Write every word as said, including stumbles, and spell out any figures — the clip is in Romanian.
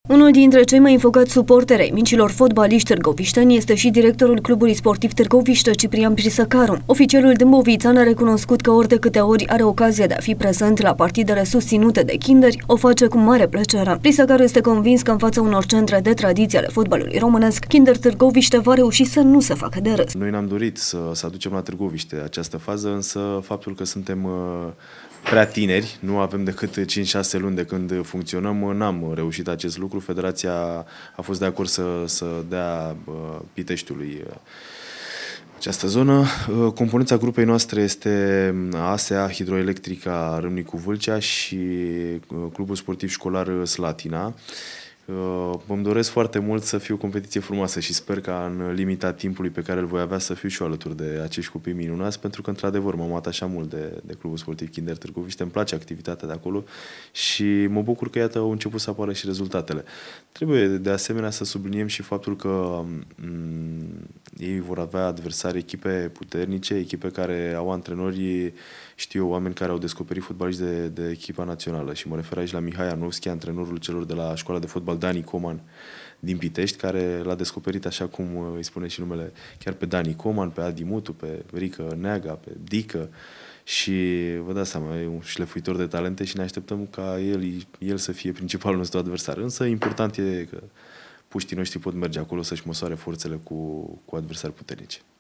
Unul dintre cei mai înfocați suporteri ai micilor fotbaliști târgovișteni este și directorul clubului sportiv Târgoviște, Ciprian Prisăcaru. Oficialul dâmbovițean a recunoscut că ori de câte ori are ocazia de a fi prezent la partidele susținute de kinderi, o face cu mare plăcere. Prisăcaru este convins că în fața unor centre de tradiție ale fotbalului românesc, Kinder Târgoviște va reuși să nu se facă de râs. Noi ne-am dorit să, să aducem la Târgoviște această fază, însă faptul că suntem uh, prea tineri, nu avem decât cinci șase luni de când funcționăm, n-am reușit acest lucru. Federația a fost de acord să, să dea uh, Piteștiului uh, această zonă. Uh, componența grupei noastre este A S A Hidroelectrica Râmnicu Vâlcea și uh, Clubul Sportiv Școlar Slatina. Uh, îmi doresc foarte mult să fie o competiție frumoasă și sper ca în limita timpului pe care îl voi avea să fiu și eu alături de acești copii minunați, pentru că într-adevăr m-am atașat mult de, de Clubul Sportiv Kinder Târgoviște, îmi place activitatea de acolo și mă bucur că iată au început să apară și rezultatele. Trebuie de asemenea să subliniem și faptul că ei vor avea adversari, echipe puternice, echipe care au antrenori, știu eu, oameni care au descoperit fotbaliști de, de echipa națională și mă refer aici la Mihai Anovski, antrenorul celor de la școala de fotbal Dani Coman din Pitești, care l-a descoperit, așa cum îi spune și numele, chiar pe Dani Coman, pe Adi Mutu, pe Rică Neaga, pe Dică și vă dați seama, e un șlefuitor de talente și ne așteptăm ca el, el să fie principalul nostru adversar. Însă important e că puștii noștri pot merge acolo să-și măsoare forțele cu, cu adversari puternici.